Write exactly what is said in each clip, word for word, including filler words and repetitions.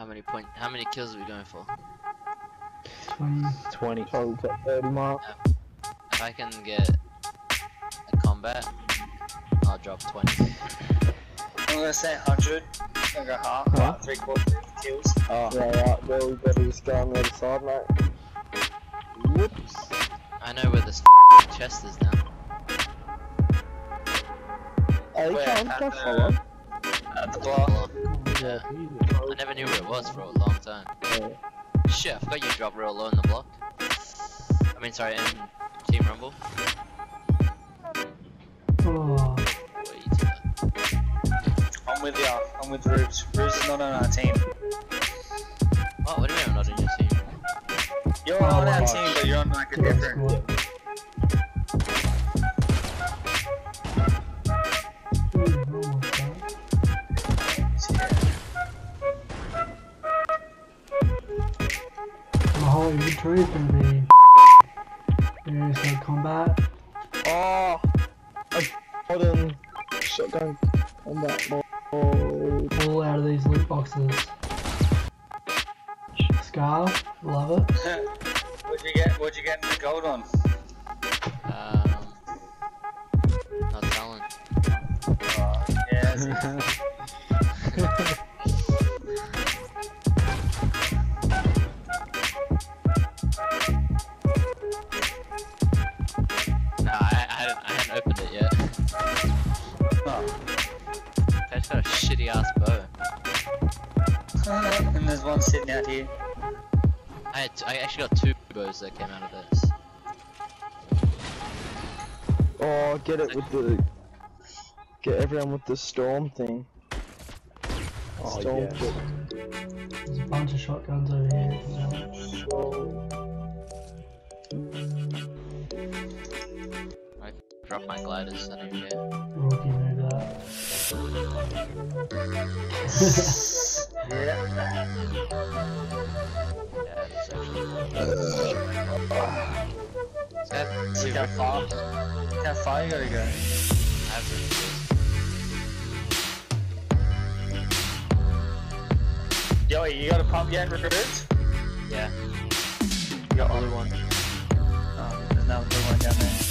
how many point? How many kills are we going for? twenty. twenty. Total to thirty mark. Um, if I can get a combat, I'll drop twenty. I'm gonna say one hundred. I'm gonna go half, Huh? like three quarters kills. Oh. Yeah, right, there we better just go on the other side, mate. Whoops. I know where the chest is now. Hey, you Where? can't, At can't the- follow. At the block. Yeah. I never knew where it was for a long time. Yeah. Shit, I forgot you dropped real low in the block. I mean, sorry, in Team Rumble. Oh. What are you doing? I'm with ya. I'm with Rubes. Rubes is not on our team. Oh, what do you mean I'm not in your team? You're Oh, on our wow. team, but you're on like a Good different. squad. Ooh, almost that. My whole inventory is gonna be. There's no combat. Oh, a modern shotgun combat ball. All out of these loot boxes. Scar, love it. What'd you get? What'd you get in the gold on? Um, not telling. Oh, yeah. Nah, I, I, hadn't, I hadn't opened it yet. Oh. I just got a shitty ass bow. And there's one sitting out here. I had t I actually got two bows that came out of this. Oh, get it with the. Get everyone with the storm thing. Oh, Storm yes. kit. There's a bunch of shotguns over here. I dropped my gliders, I don't even care. Rookie move that. Yeah. Yeah, it's actually. Uh, See how far? How far you gotta go? I have some kills. Yo, you got a pump yet, Rubes? Yeah. You got blue one. Oh, there's no blue one down there.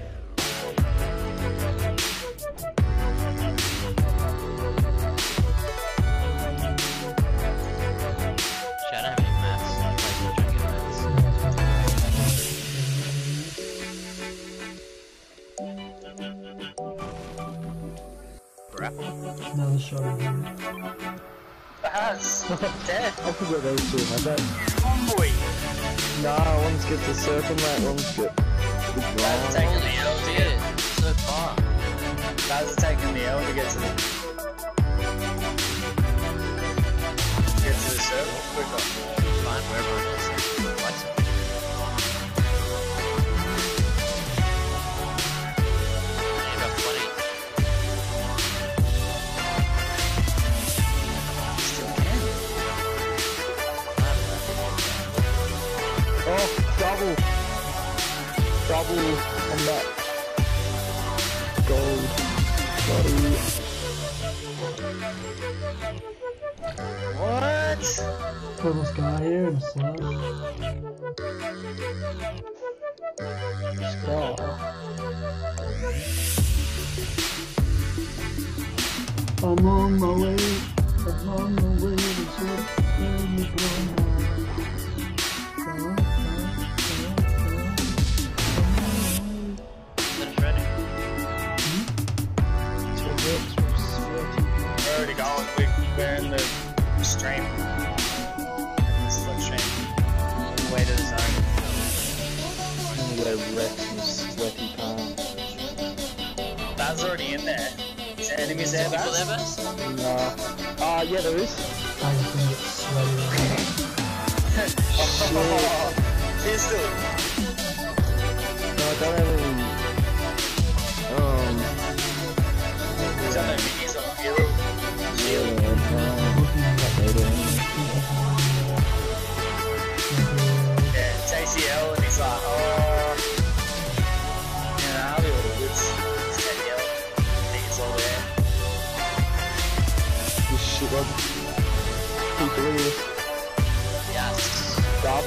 Shit, I don't have any mats. I'm like, trying to get mats. Crap. Another shotgun. That's dead. I forgot those two had that. Homeboy. Nah, one's get the circle, mate. One's get the That's ground. taking the L to get. Shit, so far. Guys are taking the L to get to the. Get to the circle quicker. Fine, wherever it is. Twice. You got twenty. Still can. Oh, double. Double on that. Gold. Body. What? Little scar here and slush. Scar. I'm on my way. I'm on my way to where you go. Finish ready. We're already going. We, we're in the stream. In the slip stream. Way to the zone. Go Rex and sweaty palms. Baz already in there. Is there enemies there, People there, Baz? Bess? Nah. Ah, yeah, there is. I just think it's sweaty. Oh, pistol. No, I don't have any. Um. Is that no minis on the field? Shield. Yeah, it's A C L and he's like, oh. Yeah, I'll be all the woods. It's A C L. I think it's all there. This shit, like. People here.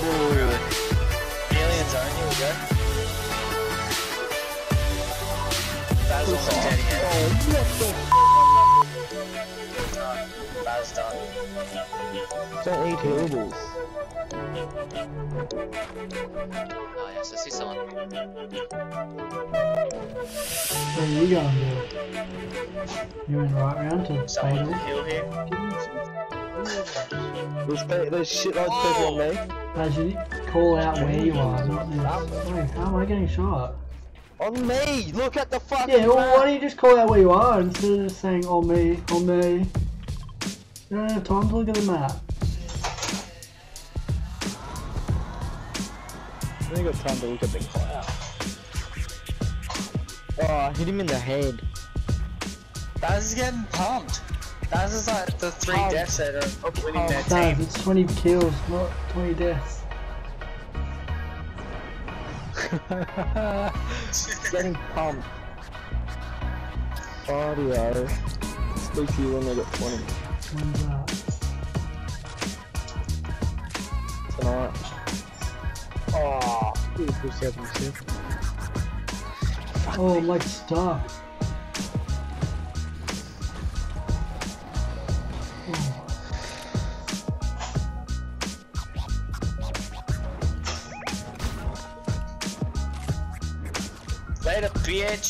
Alien zone, here we go. Baz almost dead again. Baz done. Don't eat healables. Oh yes, I see someone. Where are you going, dude? You're in the right round to Someone fatal. to heal here. There's, pe there's shitloads of people on me. Baz, you call out where you are, not this. Wait, how am I getting shot? On me! Look at the fucking Yeah, well, map. why don't you just call out where you are instead of just saying on me, on me? You don't have time to look at the map. I ain't got time to look at the cloud. Oh, I hit him in the head. Baz is getting pumped. Baz is like the three Pumped. deaths that are winning their Baz, team. it's twenty kills, not twenty deaths. Getting pumped. Audio. Speak to you when I get twenty. When's that? Tonight. Oh, beautiful seven six. Oh, I'm like stuck. Oh. Later, bitch.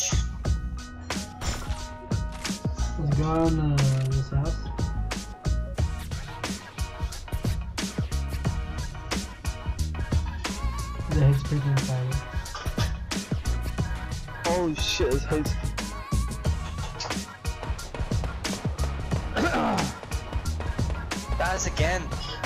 There's a guy on uh, this house. There's heaps of people in the fire. Holy shit, there's heaps. Baz again.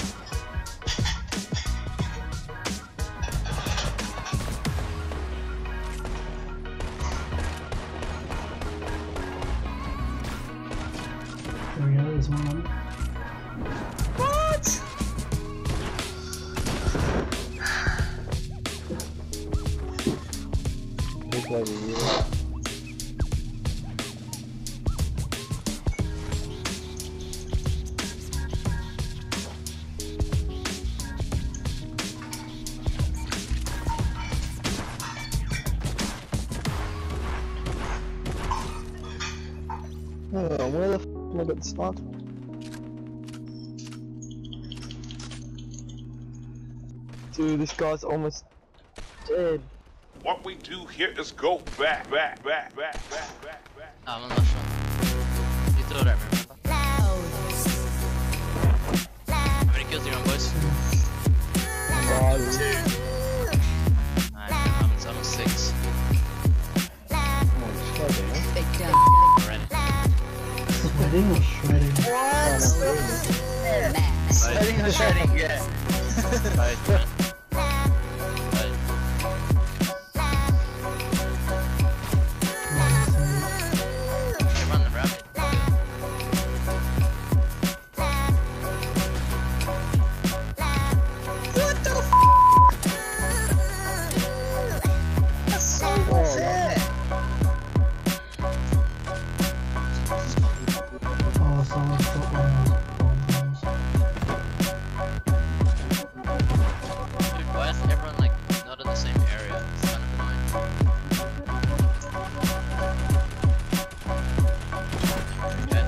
There we go, there's one on. What? Look over here. Oh, where the f am I getting sniped? Dude, this guy's almost dead. What we do here is go back, back, back, back, back, back, back. I'm not sure. You throw it at me, remember? How many kills are you on, boys? Five. Alright, I'm, I'm on six. Come on, slow down. Already. Sweating or shredding? Shredding or shredding, yeah. Right, man. Right. You run the rapid. What the f? That's so unfair. Oh, someone's got one of those bombs. Dude, why is everyone like not in the same area? It's kind of annoying. Okay.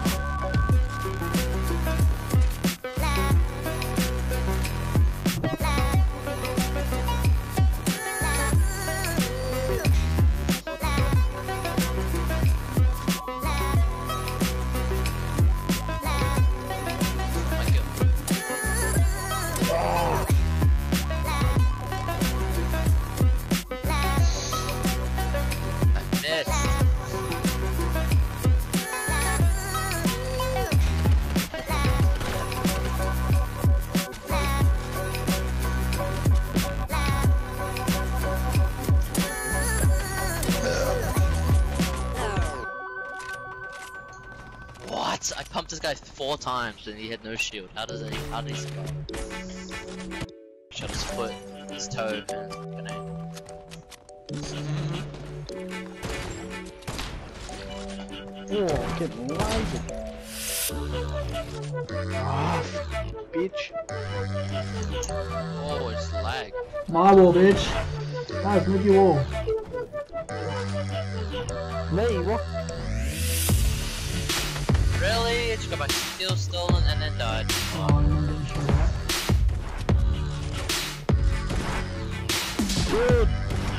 My kill. I missed. What? I pumped this guy four times and he had no shield. How does he? How did he survive? Shot his foot, his toe, and grenade. Oh, I'm getting lasered. Ah, bitch. Oh, it's lag. My wall, bitch. Guys, make your wall. Me, what? Really? It just got my steel stolen and then died. Oh, I didn't show that. Good.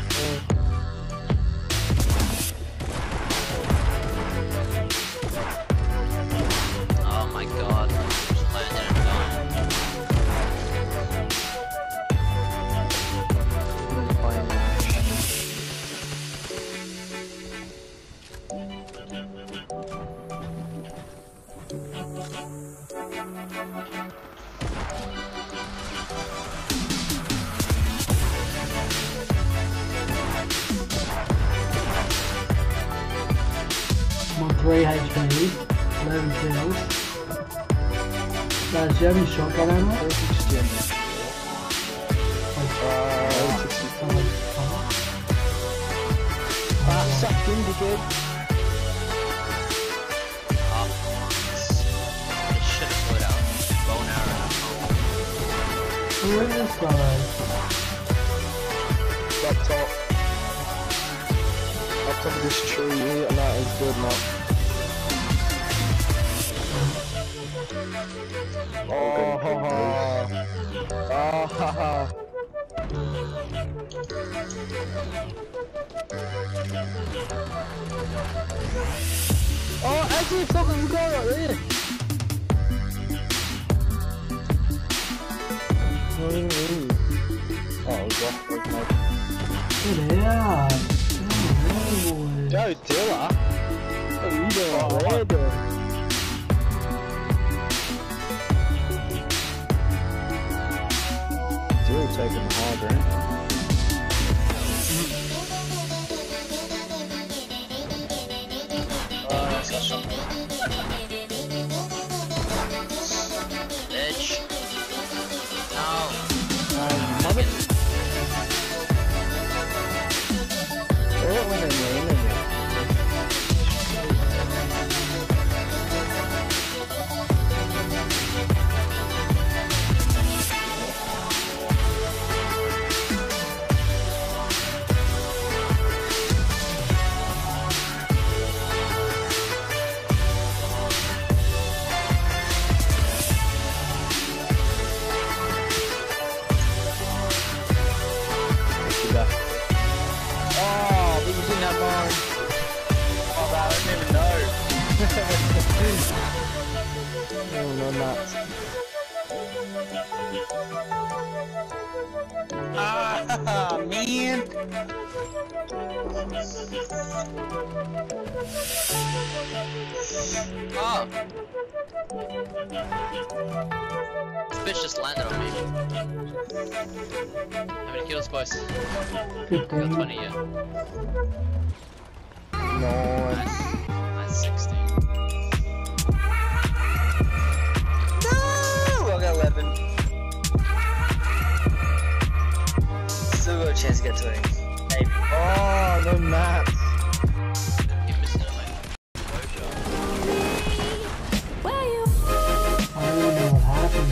Oh my god. Just landed and died. I'm on three H P, eleven kills. Guys, do you have any shotgun ammo? Ah, sucked in, dickhead. Oh, this shit is split out. Bow and arrow. Where is this guy? Up top. Up top of this tree here, and that is good, man. Oh, ha ha. Ah, ha ha. Oh, actually, fucking we got right there. No, we didn't move. Oh, we got it, mate. Get out. Oh, boy. Joe Dilla? What are you doing over there, dude? Still taking the high ground. Uh, that's not shot. Bitch. No. Um, mother... I don't want to name it. Oh, but you didn't have mine. Oh, man, I didn't even know. No, no nuts. Ah, man. Oh. This bitch just landed on me. How many kills, boys? Got fifteen. twenty yet. Nice. Nice. Nice sixteen. No! I got eleven. Still got a chance to get twenty. Maybe. Oh, no nuts. Keep missing it, mate. I don't even know what happened.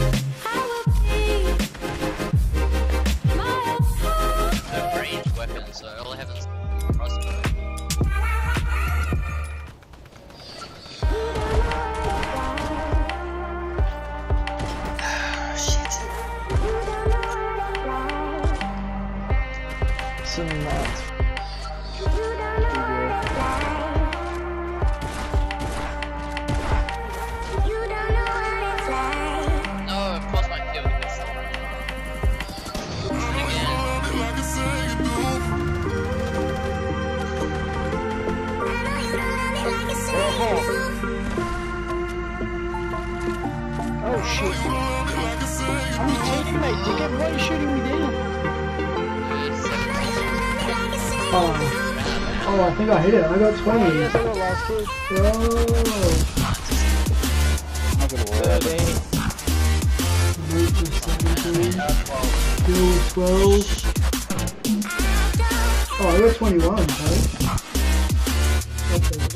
No ranged weapons, so all I have is crossbow. Shit. Some nuts. No, I've lost my kill to this. Again. Oh shit. I'm your teammate, dickhead. Why are you shooting me down? Oh. Oh, I think I hit it. I got Oh, twenty. yes, I got last kill. Oh. I'm gonna thirteen. Reaches seventeen. Kill twelve. Oh, I got twenty-one, okay. Okay.